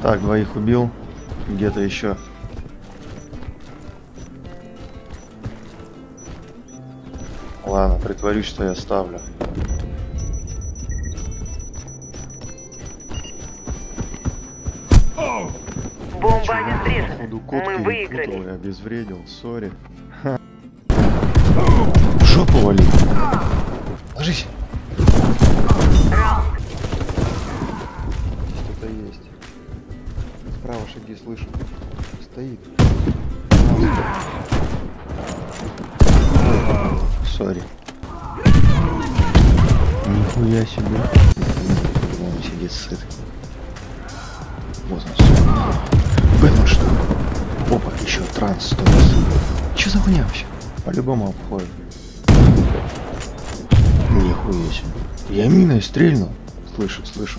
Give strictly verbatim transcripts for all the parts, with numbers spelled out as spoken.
Так, двоих убил. Где-то еще. Ладно, притворюсь, что я ставлю. Бомба обезврежена. Мы выиграли. Путал, я обезвредил, сори. В жопу вали. Ложись. Что-то есть. Справа шаги слышу. Стоит. Сори. Нихуя себе. Он сидит сыт. Вот он, все. Бэтмен что? Опа, еще транс стоит. Че за хуйня вообще? По-любому обходит. Нихуя себе. Я миной стрельнул. Слышу, слышу.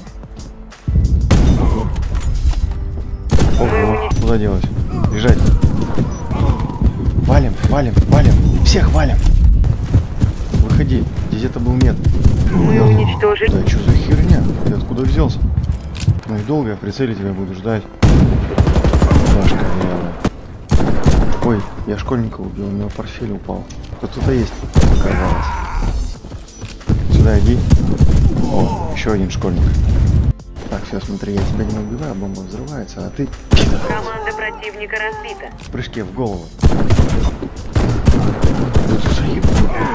Ого, куда делась? Бежать. Валим, валим, валим. Всех валим. Выходи. Здесь это был мед. Мы уничтожили. Да что за херня? Ты откуда взялся? Ну и долго я прицелить тебя буду ждать. Дашка, я... Ой, я школьника убил, у него портфель упал. Кто-то есть, оказалось. Сюда иди. О, еще один школьник. Так, все, смотри, я тебя не убиваю, бомба взрывается, а ты... Команда противника разбита. В прыжке в голову. Заеб...